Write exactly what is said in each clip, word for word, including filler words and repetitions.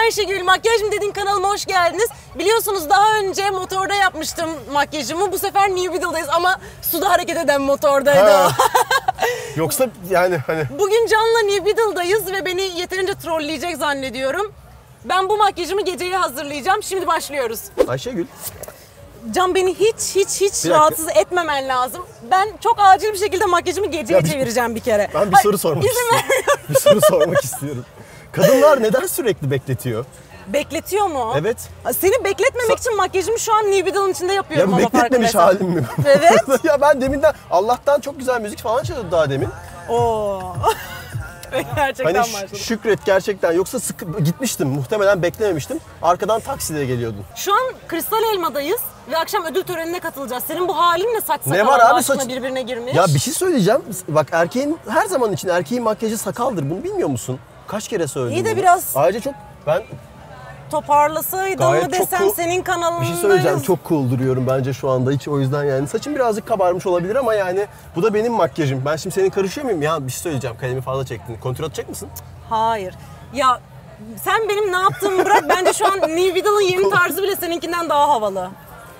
Ayşegül, Makyaj mı dedin kanalıma hoş geldiniz. Biliyorsunuz daha önce motorda yapmıştım makyajımı. Bu sefer New Beetle'dayız ama suda hareket eden motordaydı o. Yoksa yani hani... Bugün Can'la New Beetle'dayız ve beni yeterince trolleyecek zannediyorum. Ben bu makyajımı geceye hazırlayacağım. Şimdi başlıyoruz. Ayşegül. Can, beni hiç hiç hiç rahatsız etmemen lazım. Ben çok acil bir şekilde makyajımı geceye bir, çevireceğim bir kere. Ben bir Hayır, soru sormak izin istiyorum. vermiyorum. Bir soru sormak istiyorum. Kadınlar neden sürekli bekletiyor? Bekletiyor mu? Evet. Seni bekletmemek Sa için makyajımı şu an New Beetle'ın içinde yapıyorum ya ama bekletmemiş halim mi? Evet. Ya ben deminden Allah'tan çok güzel müzik falan çalıyordu daha demin. Oo. Gerçekten hani başladım. Şükret gerçekten, yoksa sıkı gitmiştim, muhtemelen beklememiştim. Arkadan taksiyle geliyordun. Şu an Kristal Elma'dayız ve akşam ödül törenine katılacağız. Senin bu halin ne, saç sakal ne var abi, saç birbirine girmiş. Ya bir şey söyleyeceğim. Bak, erkeğin her zaman için erkeğin makyajı sakaldır. Bunu bilmiyor musun? Kaç kere söyledim İyi de bunu. biraz Ayrıca çok ben toparlasaydım mı desem cool, senin kanalındayız. Bir şey söyleyeceğim, çok cool duruyorum bence şu anda, hiç o yüzden yani. Saçım birazcık kabarmış olabilir ama yani bu da benim makyajım. Ben şimdi senin karışıyor muyum? Ya bir şey söyleyeceğim, kalemi fazla çektin. Kontrol edecek misin? Hayır. Ya sen benim ne yaptığımı bırak, bence şu an New Beetle'ın yeni tarzı bile seninkinden daha havalı.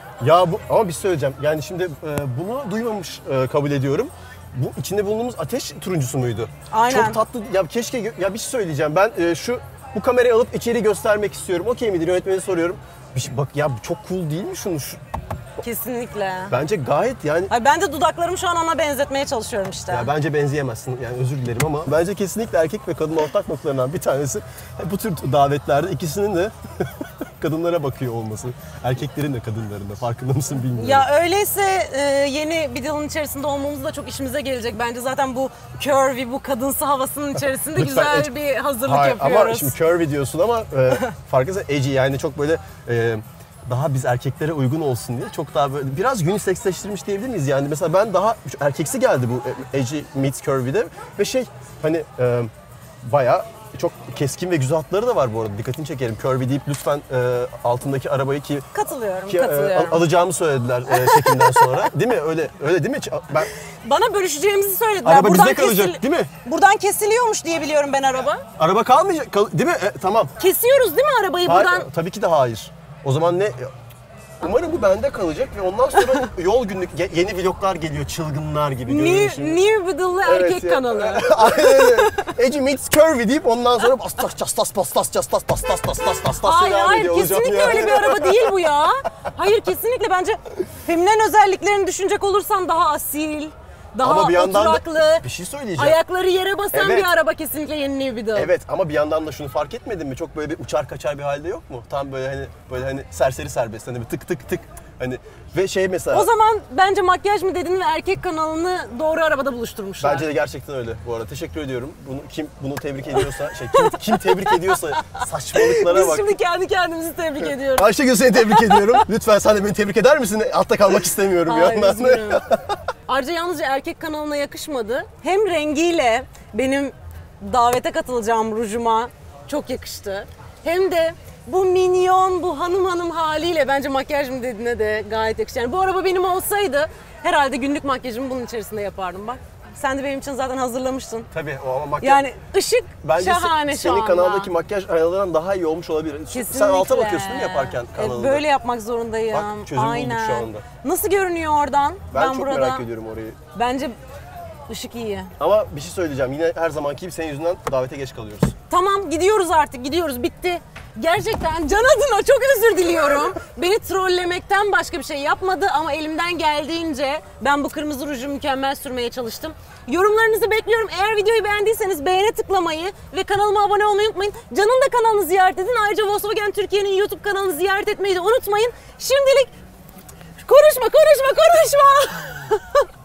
Ya bu, ama bir şey söyleyeceğim. Yani şimdi e, bunu duymamış e, kabul ediyorum. Bu içinde bulunduğumuz ateş turuncusu muydu? Aynen. Çok tatlı. Ya keşke, ya bir şey söyleyeceğim. Ben e, şu bu kamerayı alıp içeri göstermek istiyorum. Okey midir? Yönetmeni soruyorum. Bir şey, bak ya, çok cool değil mi şunu? Şu... Kesinlikle. Bence gayet yani. Ay, ben de dudaklarımı şu an ona benzetmeye çalışıyorum işte. Ya bence benzeyemezsin, yani özür dilerim ama bence kesinlikle erkek ve kadın ortak noktalarından bir tanesi bu tür davetlerde ikisinin de kadınlara bakıyor olması. Erkeklerin de kadınlarında, farkında mısın bilmiyorum. Ya öyleyse e, yeni Beetle'ın içerisinde olmamız da çok işimize gelecek. Bence zaten bu curvy, bu kadınsı havasının içerisinde güzel Lütfen, bir hazırlık hayır, yapıyoruz. Ama şimdi curvy diyorsun ama e, farkındaysan edgy, yani çok böyle e, daha biz erkeklere uygun olsun diye çok daha böyle biraz uniseksleştirmiş diyebilir miyiz? Yani mesela ben daha erkeksi geldi bu edgy meets curvy'de ve şey hani e, bayağı çok keskin ve güzel hatları da var bu arada. Dikkatini çekerim. Curvy deyip lütfen e, altındaki arabayı ki Katılıyorum, ki, katılıyorum. E, alacağımı söylediler e, çekimden sonra. Değil mi? Öyle öyle değil mi? Ben Bana bölüşeceğimizi söylediler. Araba buradan bizde kalacak, kesil... değil mi? Buradan kesiliyormuş diye biliyorum ben araba. Araba kalmayacak, kal değil mi? E, tamam. Kesiyoruz değil mi arabayı Hayır, buradan? tabii ki de hayır. O zaman ne? Umarım bu bende kalacak ve ondan sonra yol günlük yeni vloglar geliyor, çılgınlar gibi. New, New Beetle'lı evet, erkek ya. kanalı. Aynen öyle. Edgy meets curvy deyip ondan sonra bastas castas pastas castas pastas pastas pastas Hayır hayır, kesinlikle öyle bir araba değil bu ya. Hayır, kesinlikle bence feminen özelliklerini düşünecek olursan daha asil, daha ama bir yandan oturaklı, da bir şey söyleyeceğim. Ayakları yere basan evet. bir araba kesinlikle yeni New Beetle. Evet, ama bir yandan da şunu fark etmedin mi? Çok böyle bir uçar kaçar bir halde yok mu? Tam böyle hani böyle hani serseri serbest, hani bir tık tık tık hani ve şey mesela. O zaman bence Makyaj mı dedin ve erkek kanalını doğru arabada buluşturmuşlar. Bence de gerçekten öyle bu arada. Teşekkür ediyorum. Bunu kim bunu tebrik ediyorsa, şey kim, kim tebrik ediyorsa saçmalıklara Biz bak. Biz şimdi kendi kendimizi tebrik ediyoruz. Ayşegül, seni tebrik ediyorum. Lütfen sen de beni tebrik eder misin? Altta kalmak istemiyorum bir yandan. Üzgünüm. Ayrıca yalnızca erkek kanalına yakışmadı. Hem rengiyle benim davete katılacağım rujuma çok yakıştı. Hem de bu minyon, bu hanım hanım haliyle bence Makyaj mı dediğine de gayet yakıştı. Yani bu araba benim olsaydı herhalde günlük makyajımı bunun içerisinde yapardım bak. Sen de benim için zaten hazırlamıştın. Tabii o ama makyaj... Yani ışık bence şahane se- şu anda. senin kanaldaki makyaj aynalarından daha iyi olmuş olabilir. Kesinlikle. Sen alta bakıyorsun değil mi yaparken kanalında? Evet, böyle yapmak zorundayım. Bak, çözüm Aynen. bulduk şu anda. Nasıl görünüyor oradan? Ben, ben çok burada... merak ediyorum orayı. Bence ışık iyi. Ama bir şey söyleyeceğim. Yine her zamanki gibi senin yüzünden davete geç kalıyoruz. Tamam, gidiyoruz artık, gidiyoruz, bitti. Gerçekten Can adına çok özür diliyorum. Beni trollemekten başka bir şey yapmadı ama elimden geldiğince ben bu kırmızı ruju mükemmel sürmeye çalıştım. Yorumlarınızı bekliyorum. Eğer videoyu beğendiyseniz beğene tıklamayı ve kanalıma abone olmayı unutmayın. Can'ın da kanalını ziyaret edin. Ayrıca Volkswagen Türkiye'nin YouTube kanalını ziyaret etmeyi de unutmayın. Şimdilik konuşma, konuşma, konuşma.